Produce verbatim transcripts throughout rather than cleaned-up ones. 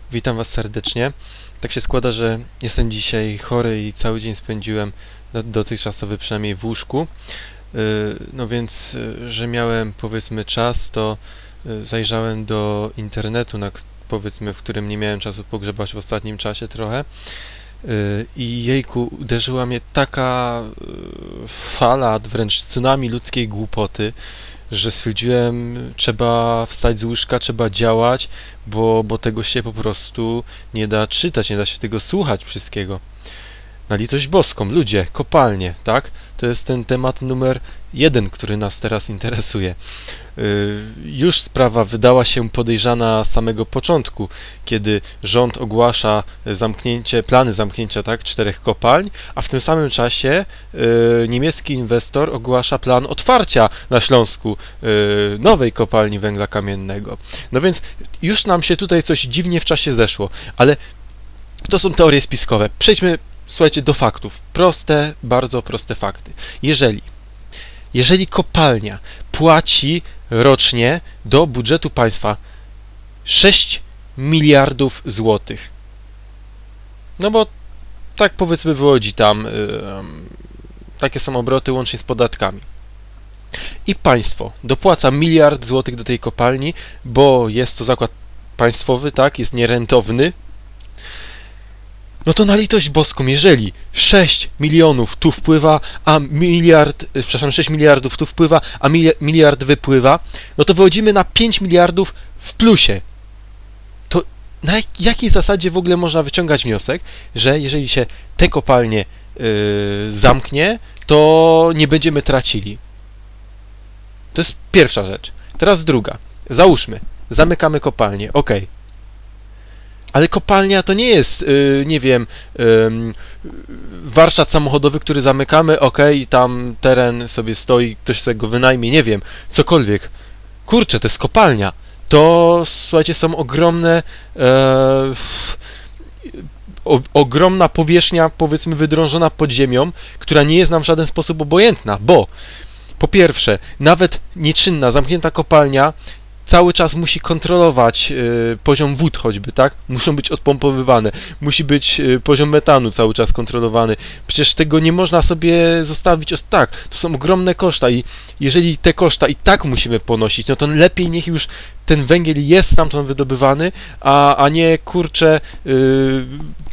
Witam Was serdecznie. Tak się składa, że jestem dzisiaj chory i cały dzień spędziłem dotychczasowy przynajmniej w łóżku. No więc, że miałem powiedzmy czas, to zajrzałem do internetu, na, powiedzmy, w którym nie miałem czasu pogrzebać w ostatnim czasie trochę. I jejku, uderzyła mnie taka fala, wręcz tsunami ludzkiej głupoty, że stwierdziłem, trzeba wstać z łóżka, trzeba działać, bo, bo tego się po prostu nie da czytać, nie da się tego słuchać wszystkiego. Na litość boską, ludzie, kopalnie, tak? To jest ten temat numer jeden, który nas teraz interesuje. Yy, już sprawa wydała się podejrzana z samego początku, kiedy rząd ogłasza zamknięcie, plany zamknięcia, tak, czterech kopalń, a w tym samym czasie yy, niemiecki inwestor ogłasza plan otwarcia na Śląsku yy, nowej kopalni węgla kamiennego. No więc już nam się tutaj coś dziwnie w czasie zeszło, ale to są teorie spiskowe. Przejdźmy, słuchajcie, do faktów. Proste, bardzo proste fakty. Jeżeli, jeżeli kopalnia płaci rocznie do budżetu państwa sześć miliardów złotych, no bo tak powiedzmy wychodzi tam, yy, takie są obroty łącznie z podatkami, i państwo dopłaca miliard złotych do tej kopalni, bo jest to zakład państwowy, tak, jest nierentowny, no to na litość boską, jeżeli sześć milionów tu wpływa, a miliard, przepraszam, sześć miliardów tu wpływa, a miliard wypływa, no to wychodzimy na pięć miliardów w plusie. To na jakiej zasadzie w ogóle można wyciągać wniosek, że jeżeli się te kopalnie yy, zamknie, to nie będziemy tracili? To jest pierwsza rzecz. Teraz druga. Załóżmy, zamykamy kopalnię, ok. Ale kopalnia to nie jest, yy, nie wiem, yy, warsztat samochodowy, który zamykamy, ok, i tam teren sobie stoi, ktoś sobie go wynajmie, nie wiem, cokolwiek. Kurczę, to jest kopalnia. To, słuchajcie, są ogromne, yy, o, ogromna powierzchnia, powiedzmy, wydrążona pod ziemią, która nie jest nam w żaden sposób obojętna, bo po pierwsze, nawet nieczynna, zamknięta kopalnia cały czas musi kontrolować y, poziom wód choćby, tak? Muszą być odpompowywane, musi być y, poziom metanu cały czas kontrolowany. Przecież tego nie można sobie zostawić o tak. To są ogromne koszta i jeżeli te koszta i tak musimy ponosić, no to lepiej niech już ten węgiel jest stamtąd wydobywany, a, a nie, kurczę, y,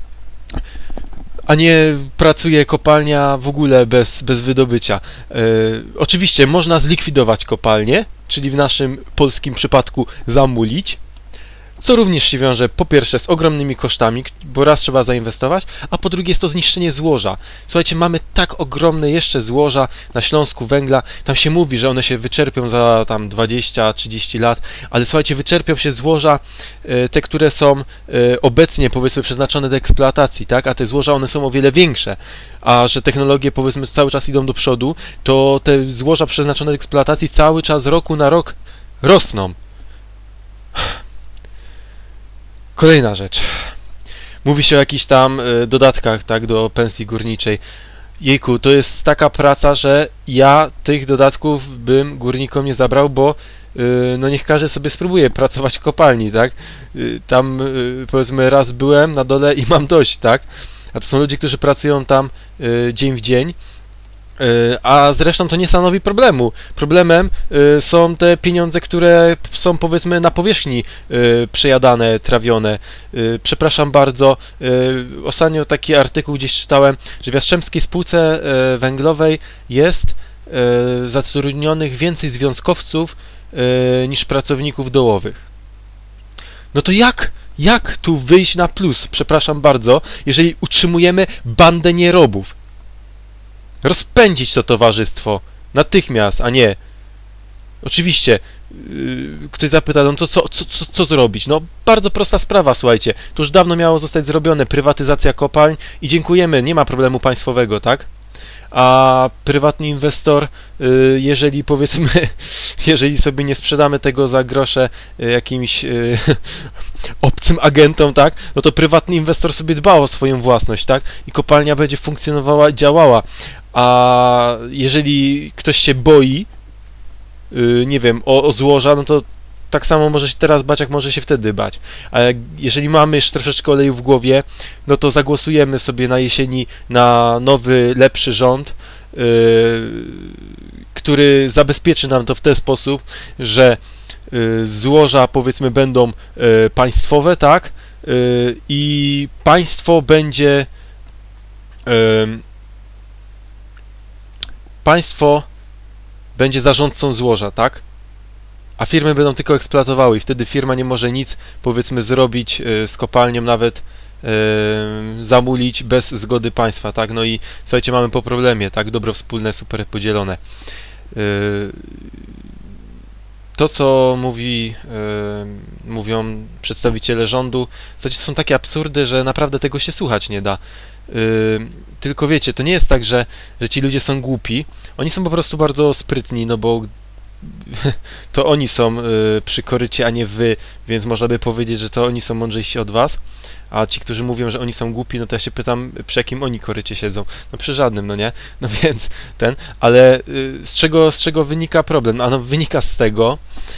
a nie pracuje kopalnia w ogóle bez, bez wydobycia. Yy, oczywiście można zlikwidować kopalnię, czyli w naszym polskim przypadku zamulić, co również się wiąże po pierwsze z ogromnymi kosztami, bo raz trzeba zainwestować, a po drugie jest to zniszczenie złoża. Słuchajcie, mamy tak ogromne jeszcze złoża na Śląsku węgla, tam się mówi, że one się wyczerpią za tam dwadzieścia trzydzieści lat, ale słuchajcie, wyczerpią się złoża, y, te, które są y, obecnie, powiedzmy, przeznaczone do eksploatacji, tak, a te złoża, one są o wiele większe, a że technologie, powiedzmy, cały czas idą do przodu, to te złoża przeznaczone do eksploatacji cały czas, roku na rok rosną. Kolejna rzecz. Mówi się o jakichś tam y, dodatkach, tak, do pensji górniczej. Jejku, to jest taka praca, że ja tych dodatków bym górnikom nie zabrał, bo y, no niech każdy sobie spróbuje pracować w kopalni, tak? Y, tam y, powiedzmy raz byłem na dole i mam dość, tak? A to są ludzie, którzy pracują tam y, dzień w dzień. A zresztą to nie stanowi problemu. Problemem y, są te pieniądze, które są, powiedzmy, na powierzchni y, przejadane, trawione. Y, przepraszam bardzo, y, ostatnio taki artykuł gdzieś czytałem, że w Jastrzębskiej Spółce y, Węglowej jest y, zatrudnionych więcej związkowców y, niż pracowników dołowych. No to jak? Jak tu wyjść na plus? Przepraszam bardzo, jeżeli utrzymujemy bandę nierobów? Rozpędzić to towarzystwo natychmiast, a nie. Oczywiście yy, ktoś zapyta, no to co, co, co, co zrobić? No bardzo prosta sprawa, słuchajcie. To już dawno miało zostać zrobione, prywatyzacja kopalń i dziękujemy, nie ma problemu państwowego, tak? A prywatny inwestor, yy, jeżeli powiedzmy, jeżeli sobie nie sprzedamy tego za grosze yy, jakimś yy, obcym agentom, tak? No to prywatny inwestor sobie dba o swoją własność, tak? I kopalnia będzie funkcjonowała, działała. A jeżeli ktoś się boi, yy, nie wiem, o, o złoża, no to tak samo może się teraz bać, jak może się wtedy bać. A jak, jeżeli mamy jeszcze troszeczkę oleju w głowie, no to zagłosujemy sobie na jesieni na nowy, lepszy rząd, yy, który zabezpieczy nam to w ten sposób, że yy, złoża, powiedzmy, będą yy, państwowe, tak? Yy, I państwo będzie yy, państwo będzie zarządcą złoża, tak? A firmy będą tylko eksploatowały i wtedy firma nie może nic, powiedzmy, zrobić y, z kopalnią, nawet y, zamulić bez zgody państwa, tak? No i słuchajcie, mamy po problemie, tak? Dobro wspólne, super podzielone. Y, to, co mówi, y, mówią przedstawiciele rządu, słuchajcie, to są takie absurdy, że naprawdę tego się słuchać nie da. Y, tylko wiecie, to nie jest tak, że, że ci ludzie są głupi, oni są po prostu bardzo sprytni, no bo to oni są y, przy korycie, a nie wy, więc można by powiedzieć, że to oni są mądrzejsi od was, a ci, którzy mówią, że oni są głupi, no to ja się pytam, przy jakim oni korycie siedzą? No przy żadnym, no nie? No więc ten, ale y, z czego, z czego wynika problem? A no wynika z tego,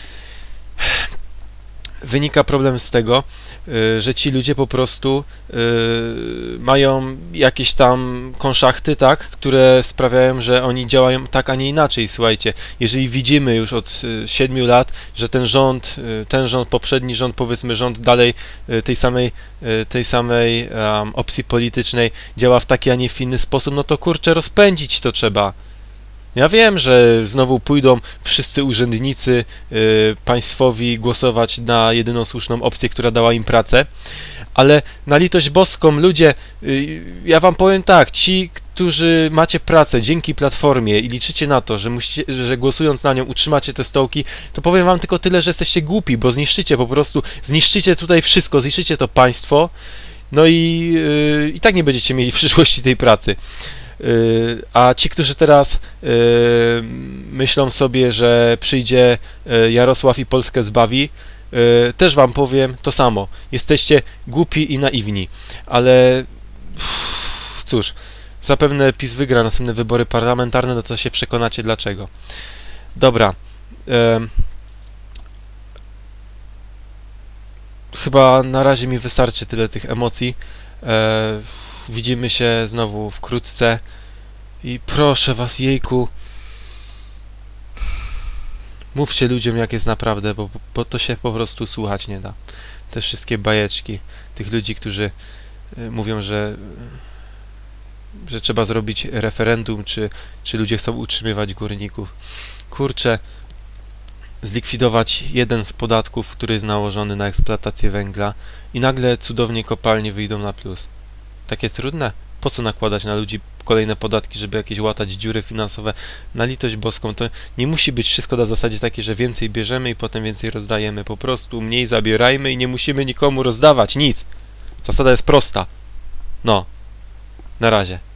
wynika problem z tego, y, że ci ludzie po prostu y, mają jakieś tam konszachty, tak, które sprawiają, że oni działają tak, a nie inaczej. Słuchajcie, jeżeli widzimy już od y, siedmiu lat, że ten rząd, y, ten rząd, poprzedni rząd, powiedzmy rząd dalej y, tej samej, y, tej samej um, opcji politycznej działa w taki, a nie w inny sposób, no to kurczę, rozpędzić to trzeba. Ja wiem, że znowu pójdą wszyscy urzędnicy y, państwowi głosować na jedyną słuszną opcję, która dała im pracę, ale na litość boską, ludzie, y, ja wam powiem tak, ci, którzy macie pracę dzięki Platformie i liczycie na to, że, musicie, że głosując na nią utrzymacie te stołki, to powiem wam tylko tyle, że jesteście głupi, bo zniszczycie po prostu, zniszczycie tutaj wszystko, zniszczycie to państwo, no i, y, i tak nie będziecie mieli w przyszłości tej pracy. Yy, a ci, którzy teraz yy, myślą sobie, że przyjdzie yy, Jarosław i Polskę zbawi, yy, też wam powiem to samo. Jesteście głupi i naiwni, ale uff, cóż, zapewne PiS wygra następne wybory parlamentarne, no to się przekonacie dlaczego. Dobra. Yy, chyba na razie mi wystarczy tyle tych emocji. Yy, Widzimy się znowu wkrótce i proszę was, jejku, mówcie ludziom, jak jest naprawdę, bo, bo to się po prostu słuchać nie da. Te wszystkie bajeczki tych ludzi, którzy y, mówią, że, że trzeba zrobić referendum, czy, czy ludzie chcą utrzymywać górników. Kurczę, zlikwidować jeden z podatków, który jest nałożony na eksploatację węgla i nagle cudownie kopalnie wyjdą na plus. Takie trudne? Po co nakładać na ludzi kolejne podatki, żeby jakieś łatać dziury finansowe? Na litość boską, to nie musi być wszystko na zasadzie takiej, że więcej bierzemy i potem więcej rozdajemy. Po prostu mniej zabierajmy i nie musimy nikomu rozdawać nic. Zasada jest prosta. No. Na razie.